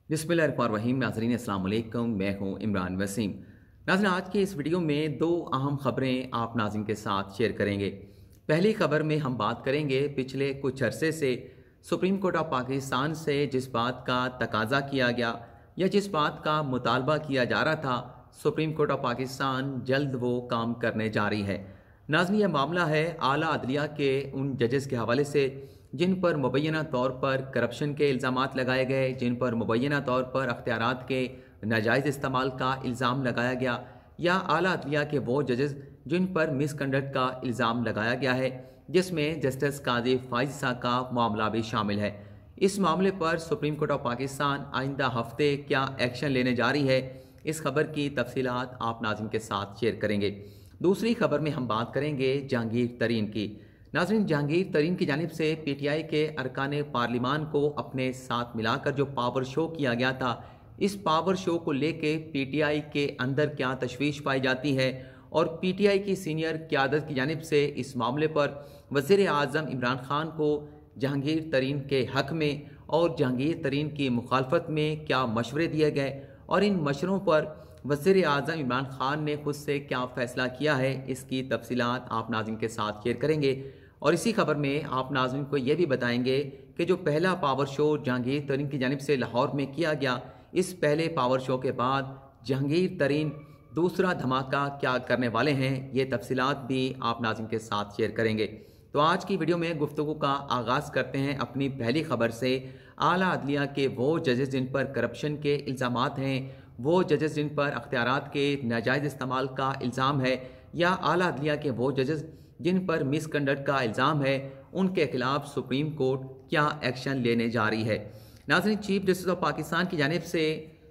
बिस्मिल्लाहिर्रहमानिर्रहीम। नाज़रीन अस्सलाम वालेकुम, मैं हूं इमरान वसीम। नाज़रीन, आज की इस वीडियो में दो अहम खबरें आप नाज़रीन के साथ शेयर करेंगे। पहली खबर में हम बात करेंगे पिछले कुछ अरसे से सुप्रीम कोर्ट ऑफ पाकिस्तान से जिस बात का तकाजा किया गया या जिस बात का मुतालबा किया जा रहा था, सुप्रीम कोर्ट ऑफ पाकिस्तान जल्द वो काम करने जा रही है। नाज़रीन, यह मामला है आला अदलिया के उन जजेस के हवाले से जिन पर मुबैना तौर पर करप्शन के इल्ज़ामात लगाए गए, जिन पर मुबैना तौर पर अख्तियारात के नाजायज़ इस्तेमाल का इल्ज़ाम लगाया गया, या आला अदलिया के वो जजेस जिन पर मिसकंडक्ट का इल्ज़ाम लगाया गया है, जिसमें जस्टिस काजी फाइज़ का मामला भी शामिल है। इस मामले पर सुप्रीम कोर्ट ऑफ पाकिस्तान आइंदा हफ्ते क्या एक्शन लेने जा रही है, इस खबर की तफसीलात आप नाज़रीन के साथ शेयर करेंगे। दूसरी खबर में हम बात करेंगे जहांगीर तरीन की। नाज़रीन, जहांगीर तरीन की जानिब से पीटीआई के अरकान पार्लिमान को अपने साथ मिलाकर जो पावर शो किया गया था, इस पावर शो को लेके पीटीआई के अंदर क्या तशवीश पाई जाती है और पीटीआई की सीनियर क़यादत की जानिब से इस मामले पर वज़ीर आज़म इमरान खान को जहांगीर तरीन के हक़ में और जहांगीर तरीन की मुखालफत में क्या मशवरे दिए गए और इन मशवरों पर वज़ीर आज़म इमरान खान ने खुद से क्या फ़ैसला किया है, इसकी तफसीलात आप नाज़रीन के साथ शेयर करेंगे। और इसी खबर में आप नाज़रीन को यह भी बताएंगे कि जो पहला पावर शो जहांगीर तरीन की जानिब से लाहौर में किया गया, इस पहले पावर शो के बाद जहांगीर तरीन दूसरा धमाका क्या करने वाले हैं, ये तफसीलात भी आप नाज़रीन के साथ शेयर करेंगे। तो आज की वीडियो में गुफ्तगू का आगाज़ करते हैं अपनी पहली खबर से। आला अदलिया के वो जजेस जिन पर करप्शन के इल्ज़ामात हैं, वो जजेस जिन पर अख्तियारात के नाजायज़ इस्तेमाल का इल्ज़ाम है, या आला अदलिया के वो जजेस जिन पर मिसकंडक्ट का इल्ज़ाम है, उनके खिलाफ सुप्रीम कोर्ट क्या एक्शन लेने जा रही है। नाज़रीन, चीफ जस्टिस ऑफ पाकिस्तान की जानिब से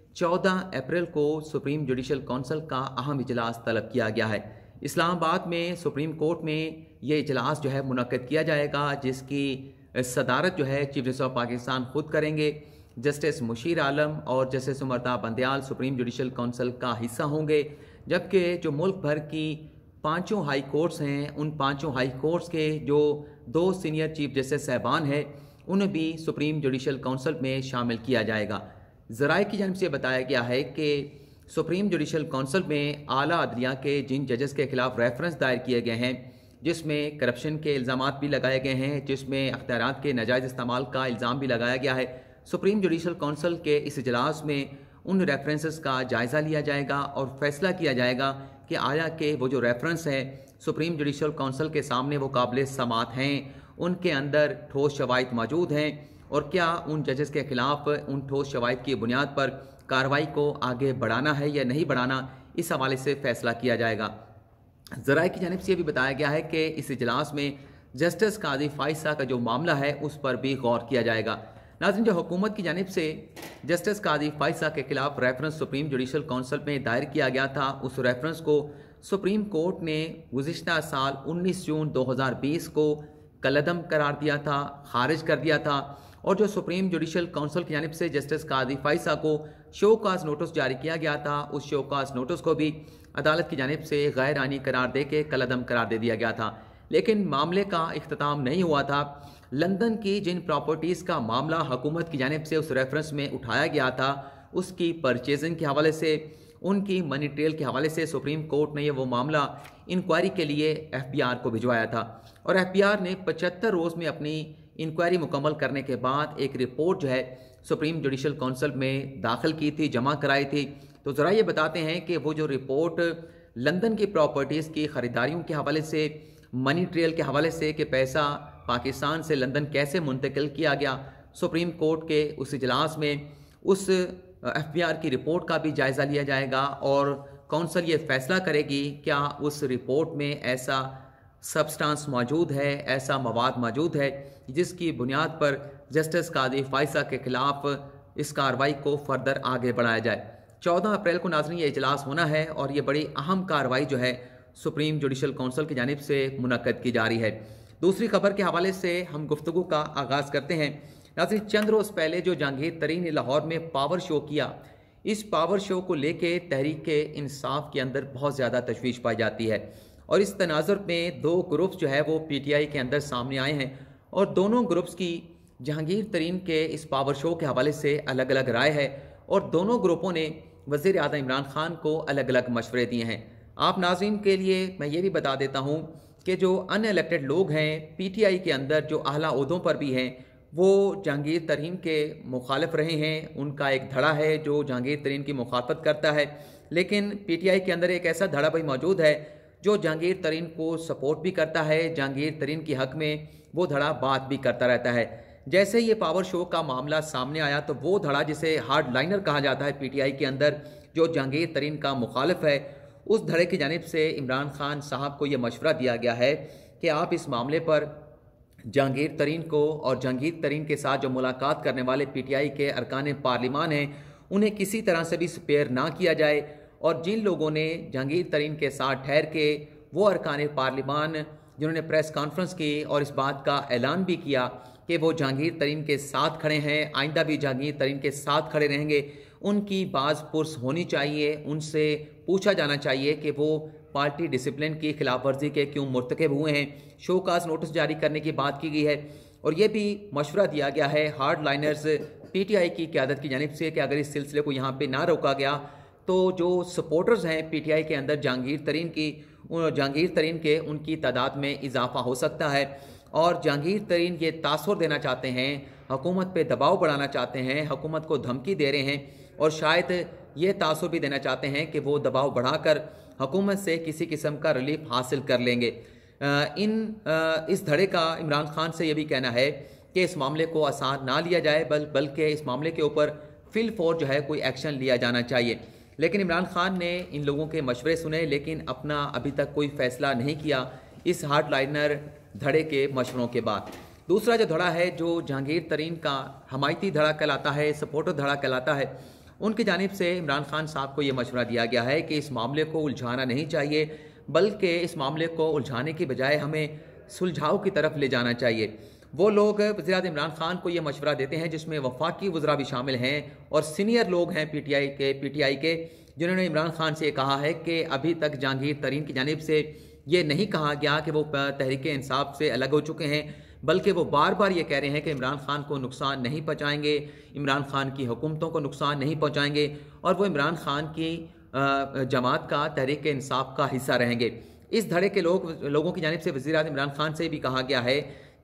14 अप्रैल को सुप्रीम जुडिशल काउंसिल का अहम इजलास तलब किया गया है। इस्लामाबाद में सुप्रीम कोर्ट में ये इजलास जो है मुनक्किद किया जाएगा, जिसकी सदारत जो है चीफ जस्टिस ऑफ पाकिस्तान खुद करेंगे। जस्टिस मुशीर आलम और Justice Umar Ata Bandial Supreme Judicial Council का हिस्सा होंगे, जबकि जो मुल्क भर की पांचों हाई कोर्ट्स हैं, उन पांचों हाई कोर्ट्स के जो दो सीनियर चीफ जस्टिस साहबान हैं, उन्हें भी सुप्रीम जुडिशल काउंसिल में शामिल किया जाएगा। ज़राए की जानिब से बताया गया है कि सुप्रीम जुडिशल काउंसिल में आला अदलिया के जिन जजेस के खिलाफ रेफरेंस दायर किए गए हैं, जिसमें करप्शन के इल्ज़ामात भी लगाए गए हैं, जिसमें अख्तियारात के नाजायज़ इस्तेमाल का इल्ज़ाम भी लगाया गया है, सुप्रीम जुडिशल काउंसिल के इस इजलास में उन रेफरेंसेस का जायज़ा लिया जाएगा और फैसला किया जाएगा कि आया के वो जो रेफरेंस हैं सुप्रीम जुडिशल काउंसिल के सामने वो काबिल समात हैं, उनके अंदर ठोस शवाहिद मौजूद हैं, और क्या उन जजेस के खिलाफ उन ठोस शवाहिद की बुनियाद पर कार्रवाई को आगे बढ़ाना है या नहीं बढ़ाना, इस हवाले से फैसला किया जाएगा। ज़राए की जानिब से भी बताया गया है कि इस इजलास में जस्टिस काजी फाइज़ का जो मामला है उस पर भी गौर किया जाएगा। नाज़रीन, जो हुकूमत की जानिब से जस्टिस काजी फाइज़ के खिलाफ रेफरेंस सुप्रीम जुडिशल काउंसिल में दायर किया गया था, उस रेफरेंस को सुप्रीम कोर्ट ने गुज़िश्ता साल 19 जून 2020 को कलअदम करार दिया था, खारिज कर दिया था। और जो सुप्रीम जुडिशल काउंसिल की जानिब से जस्टिस काजी फाइज़ को शोकाज नोटिस जारी किया गया था, उस शोकाज नोटिस को भी अदालत की जानिब से गैर आइनी करार दे के कलअदम करार दे दिया गया था। लेकिन मामले का इख्तिताम नहीं हुआ था। लंदन की जिन प्रॉपर्टीज़ का मामला हुकूमत की जानिब से उस रेफरेंस में उठाया गया था, उसकी परचेजिंग के हवाले से, उनकी मनी ट्रेल के हवाले से सुप्रीम कोर्ट ने ये वो मामला इंक्वायरी के लिए FBI को भिजवाया था, और FBI ने 75 रोज़ में अपनी इंक्वायरी मुकम्मल करने के बाद एक रिपोर्ट जो है सुप्रीम जुडिशल काउंसिल में दाखिल की थी, जमा कराई थी। तो ज़रा ये बताते हैं कि वो जो रिपोर्ट लंदन की प्रॉपर्टीज़ की ख़रीदारियों के हवाले से, मनी ट्रेल के हवाले से कि पैसा पाकिस्तान से लंदन कैसे मुंतकिल किया गया, सुप्रीम कोर्ट के उस इजलास में उस FBI की रिपोर्ट का भी जायज़ा लिया जाएगा, और काउंसिल ये फैसला करेगी क्या उस रिपोर्ट में ऐसा सब्सटेंस मौजूद है, ऐसा मवाद मौजूद है जिसकी बुनियाद पर जस्टिस काजी फाइज़ के खिलाफ इस कार्रवाई को फर्दर आगे बढ़ाया जाए। 14 अप्रैल को नाज़रीन ये इजलास होना है, और ये बड़ी अहम कार्रवाई जो है सुप्रीम जुडिशल काउंसिल की जानिब से मुनक्किद की जा रही है। दूसरी खबर के हवाले से हम गुफ्तगू का आगाज़ करते हैं। नाज़रीन, चंद रोज़ पहले जो जहांगीर तरीन ने लाहौर में पावर शो किया, इस पावर शो को लेके तहरीक इंसाफ के अंदर बहुत ज़्यादा तशवीश पाई जाती है, और इस तनाज़ुर में दो ग्रुप्स जो है वो PTI के अंदर सामने आए हैं, और दोनों ग्रुप्स की जहांगीर तरीन के इस पावर शो के हवाले से अलग अलग राय है और दोनों ग्रुपों ने वज़ीर आज़म इमरान खान को अलग अलग मशवरे दिए हैं। आप नाज़रीन के लिए मैं ये भी बता देता हूँ कि जो अनइलेक्टेड लोग हैं PTI के अंदर जो आला ओहदों पर भी हैं, वो जहांगीर तरीन के मुखालिफ रहे हैं। उनका एक धड़ा है जो जहांगीर तरीन की मुखालफत करता है, लेकिन PTI के अंदर एक ऐसा धड़ा भी मौजूद है जो जहांगीर तरीन को सपोर्ट भी करता है, जहांगीर तरीन के हक़ में वो धड़ा बात भी करता रहता है। जैसे ये पावर शो का मामला सामने आया तो वो धड़ा जिसे हार्ड लाइनर कहा जाता है PTI के अंदर, जो जहांगीर तरीन का मुखालिफ है, उस धड़े की जानिब से इमरान खान साहब को ये मशवरा दिया गया है कि आप इस मामले पर जहांगीर तरीन को और जहांगीर तरीन के साथ जो मुलाकात करने वाले PTI के अरकान पार्लिमान हैं उन्हें किसी तरह से भी स्पेयर ना किया जाए, और जिन लोगों ने जहांगीर तरीन के साथ ठहर के वो अरकान पार्लिमान जिन्होंने प्रेस कॉन्फ्रेंस की और इस बात का ऐलान भी किया कि वो जहांगीर तरीन के साथ खड़े हैं, आइंदा भी जहांगीर तरीन के साथ खड़े रहेंगे, उनकी बाज़ पुरस होनी चाहिए। उनसे पूछा जाना चाहिए कि वो पार्टी डिसिप्लिन की खिलाफ वर्जी के क्यों मुर्तकब हुए हैं। शोकाज नोटिस जारी करने की बात की गई है और ये भी मशवरा दिया गया है हार्ड लाइनर्स PTI की क़यादत की जानिब से कि अगर इस सिलसिले को यहाँ पे ना रोका गया तो जो सपोर्टर्स हैं PTI के अंदर जहांगीर तरीन के उनकी तादाद में इजाफा हो सकता है। और जहांगीर तरीन ये तासुर देना चाहते हैं, हुकूमत पे दबाव बढ़ाना चाहते हैं, हुकूमत को धमकी दे रहे हैं और शायद ये तासुर भी देना चाहते हैं कि वो दबाव बढ़ाकर हुकूमत से किसी किस्म का रिलीफ हासिल कर लेंगे। इस धड़े का इमरान खान से ये भी कहना है कि इस मामले को आसान ना लिया जाए, बल्कि इस मामले के ऊपर फिल फौर जो है कोई एक्शन लिया जाना चाहिए। लेकिन इमरान खान ने इन लोगों के मशवरे सुने, लेकिन अपना अभी तक कोई फ़ैसला नहीं किया इस हार्ड लाइनर धड़े के मशवरों के बाद। दूसरा जो धड़ा है जो जहांगीर तरीन का हमायती धड़ा कहलाता है, सपोर्टर धड़ा कहलाता है, उनकी जानिब से इमरान खान साहब को ये मशवरा दिया गया है कि इस मामले को उलझाना नहीं चाहिए, बल्कि इस मामले को उलझाने की बजाय हमें सुलझाव की तरफ ले जाना चाहिए। वो लोग वज़ीर-ए-आज़म इमरान खान को ये मशवरा देते हैं जिसमें वफाकी वज़रा भी शामिल हैं और सीनियर लोग हैं PTI के जिन्होंने इमरान खान से कहा है कि अभी तक जहांगीर तरीन की जानिब से ये नहीं कहा गया कि वो तहरीक इंसाफ से अलग हो चुके हैं, बल्कि वो बार बार ये कह रहे हैं कि इमरान खान को नुकसान नहीं पहुँचाएंगे, इमरान खान की हुकूमतों को नुकसान नहीं पहुँचाएंगे और वो इमरान खान की जमात का तहरीक इंसाफ का हिस्सा रहेंगे। इस धड़े के लोगों की जानिब से वज़ीर-ए-आज़म इमरान खान से भी कहा गया है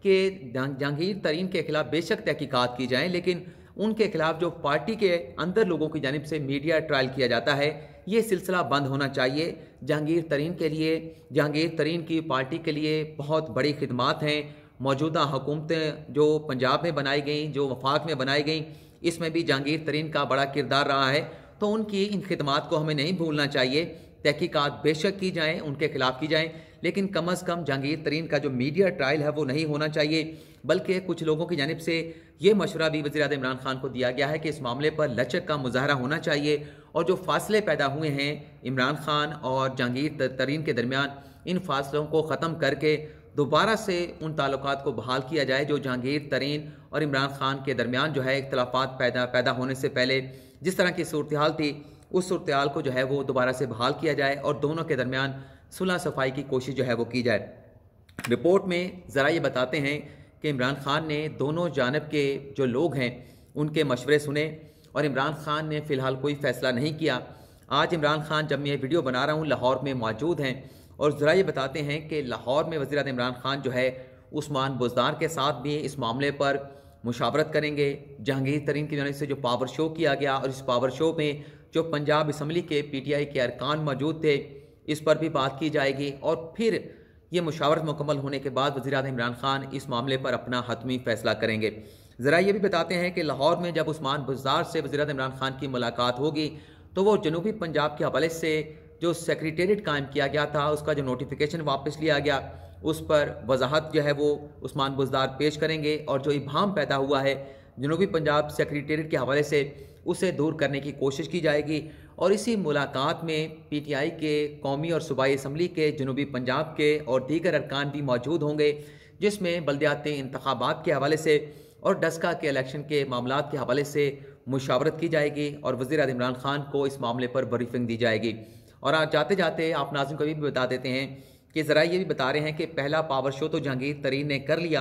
कि जहांगीर तरीन के खिलाफ बेशक तहकीकात की जाएँ, लेकिन उनके खिलाफ जो पार्टी के अंदर लोगों की जानिब से मीडिया ट्रायल किया जाता है ये सिलसिला बंद होना चाहिए। जहांगीर तरीन के लिए, जहांगीर तरीन की पार्टी के लिए बहुत बड़ी खिदमात हैं। मौजूदा हुकूमतें जो पंजाब में बनाई गई, जो वफाक में बनाई गई, इसमें भी जहांगीर तरीन का बड़ा किरदार रहा है, तो उनकी इन खिदमात को हमें नहीं भूलना चाहिए। तहकीकात बेशक की जाएँ, उनके खिलाफ की जाएँ, लेकिन कम अज़ कम जहांगीर तरीन का जो मीडिया ट्रायल है वो नहीं होना चाहिए। बल्कि कुछ लोगों की जानिब से ये मशवरा भी वज़ीर-ए-आज़म इमरान खान को दिया गया है कि इस मामले पर लचक का मुज़ाहरा होना चाहिए और जो फासले पैदा हुए हैं इमरान खान और जहांगीर तरीन के दरमियान, इन फासलों को ख़त्म करके दोबारा से उन ताल्लुकात को बहाल किया जाए जो जहांगीर तरीन और इमरान खान के दरमियान जो है इख्तलाफात पैदा होने से पहले जिस तरह की सूरत हाल थी, उस सूरत हाल को जो है वो दोबारा से बहाल किया जाए और दोनों के दरमियान सुलह सफाई की कोशिश जो है वो की जाए। रिपोर्ट में ज़रा ये बताते हैं कि इमरान खान ने दोनों जानब के जो लोग हैं उनके मशवरे सुने और इमरान खान ने फ़िलहाल कोई फ़ैसला नहीं किया। आज इमरान खान, जब मैं ये वीडियो बना रहा हूँ, लाहौर में मौजूद हैं और ज़रा ये बताते हैं कि लाहौर में वज़ीर-ए-आज़म इमरान खान जो है उस्मान बुज़दार के साथ भी इस मामले पर मुशावरत करेंगे। जहांगीर तरीन की जानिब से जो पावर शो किया गया और इस पावर शो में जो पंजाब असम्बली के PTI के अरकान मौजूद थे, इस पर भी बात की जाएगी और फिर ये मुशावरत मुकम्मल होने के बाद वज़ीर-ए-आज़म इमरान खान इस मामले पर अपना हतमी फ़ैसला करेंगे। ज़रा ये भी बताते हैं कि लाहौर में जब उस्मान बुज़दार से वज़ीर-ए-आज़म इमरान खान की मुलाकात होगी तो वो जनूबी पंजाब के हवाले से जो सेक्रेटेरिएट कायम किया गया था उसका जो नोटिफिकेशन वापस लिया गया, उस पर वजाहत जो है वो उस्मान बुज़दार पेश करेंगे और जो इबाहम पैदा हुआ है जनूबी पंजाब सेक्रेटेरिएट के हवाले से, उसे दूर करने की कोशिश की जाएगी। और इसी मुलाकात में PTI के कौमी और सूबाई असम्बली के जनूबी पंजाब के और दीगर अरकान भी मौजूद होंगे, जिसमें बल्दियाती इंतखाबात के हवाले से और डस्का के इलेक्शन के मामलात के हवाले से मुशावरत की जाएगी और वज़ीर-ए-आज़म इमरान खान को इस मामले पर ब्रीफिंग दी जाएगी। और आज जाते जाते आप नाज़रीन को भी बता देते हैं कि ज़रा ये भी बता रहे हैं कि पहला पावर शो तो जहांगीर तरीन ने कर लिया,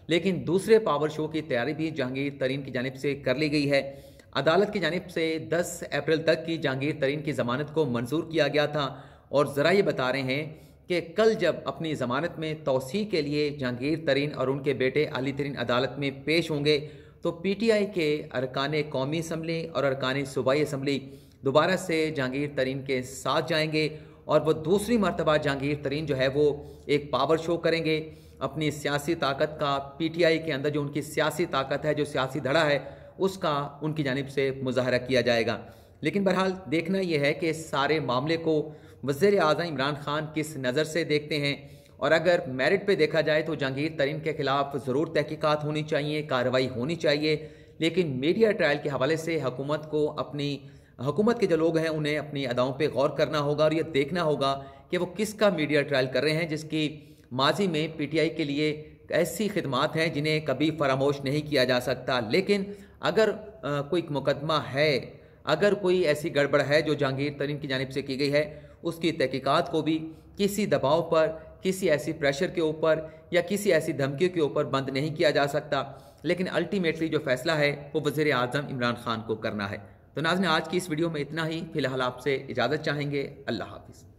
लेकिन दूसरे पावर शो की तैयारी भी जहांगीर तरीन की जानिब से कर ली गई है। अदालत की जानिब से 10 अप्रैल तक की जहांगीर तरीन की ज़मानत को मंजूर किया गया था और ज़रा ये बता रहे हैं कि कल जब अपनी ज़मानत में तौसीह के लिए जहांगीर तरीन और उनके बेटे अली तरीन अदालत में पेश होंगे तो PTI के अरकान कौमी असम्बली और अरकान सूबाई असम्बली दोबारा से जहांगीर तरीन के साथ जाएंगे और वो दूसरी मरतबा जहांगीर तरीन जो है वो एक पावर शो करेंगे। अपनी सियासी ताकत का PTI के अंदर जो उनकी सियासी ताकत है, जो सियासी धड़ा है, उसका उनकी जानिब से मुजाहरा किया जाएगा। लेकिन बहरहाल देखना यह है कि इस सारे मामले को वज़ीर आज़म इमरान खान किस नज़र से देखते हैं, और अगर मेरिट पे देखा जाए तो जहांगीर तरीन के खिलाफ ज़रूर तहकीकात होनी चाहिए, कार्रवाई होनी चाहिए, लेकिन मीडिया ट्रायल के हवाले से हुकूमत को अपनी हुकूमत के जो लोग हैं उन्हें अपनी अदाओं पे गौर करना होगा और ये देखना होगा कि वो किसका मीडिया ट्रायल कर रहे हैं जिसकी माजी में PTI के लिए ऐसी खिदमात हैं जिन्हें कभी फरामोश नहीं किया जा सकता। लेकिन अगर कोई मुकदमा है, अगर कोई ऐसी गड़बड़ है जो जहांगीर तरीन की जानिब से की गई है, उसकी तहकीकात को भी किसी दबाव पर, किसी ऐसी प्रेशर के ऊपर या किसी ऐसी धमकियों के ऊपर बंद नहीं किया जा सकता। लेकिन अल्टीमेटली जो फैसला है वो वज़ीर आज़म इमरान खान को करना है। तो नाज़रीन, आज की इस वीडियो में इतना ही। फ़िलहाल आपसे इजाज़त चाहेंगे। अल्लाह हाफ़िज़।